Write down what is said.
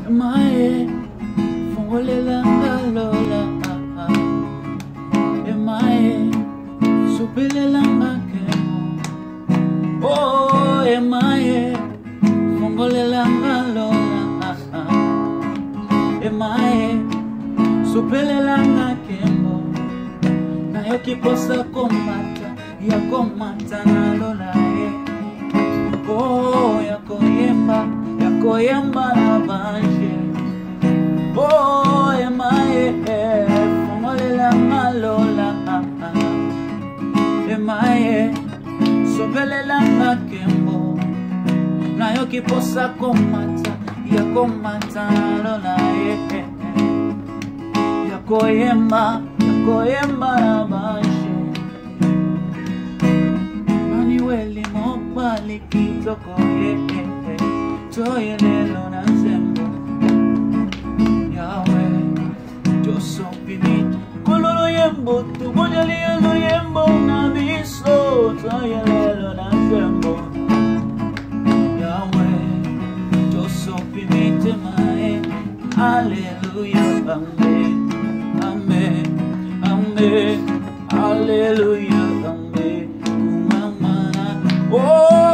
Emae, fungolela ngalola. Emae, supelela ngakemo. Oh, emae, fungolela ngalola. Emae, supelela ngakemo. Na yokiposa komata, ya komata na lola. Oh, yakoyemba na banje. Oh, emae, fungolela ngalola. Emae, sobelela ngakembo. Na yokiposa komata, ya komata na lola. Yakoyemba na banje. Maniweli mobali kitoko Toye lelo na zembo Yahweh Joso pimit Kololo yembo Tubonyali yelo yembo na biso Toye lelo na zembo Yahweh Joso pimit mae Hallelujah Amen Amen Amen Hallelujah Amen Oh